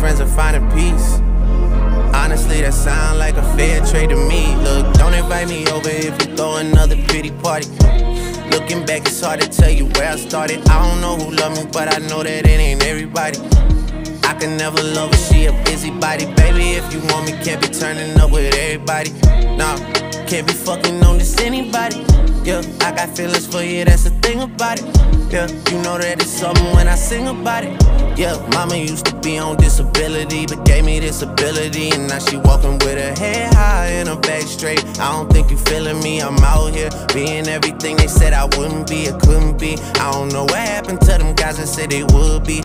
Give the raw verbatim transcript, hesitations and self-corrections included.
friends are finding peace. Honestly, that sound like a fair trade to me. Look, don't invite me over if you throw another pity party. Looking back, it's hard to tell you where I started. I don't know who loved me, but I know that it ain't everybody. I can never love her, she a busybody. Baby, if you want me, can't be turning up with everybody. Nah, can't be fucking on this anybody. Yeah, I got feelings for you, that's the thing about it. Yeah, you know that it's something when I sing about it. Yeah, mama used to be on disability, but gave me this ability. And now she walking with her head high and her back straight. I don't think you feeling me, I'm out here being everything they said I wouldn't be or couldn't be. I don't know what happened to them guys that said they would be.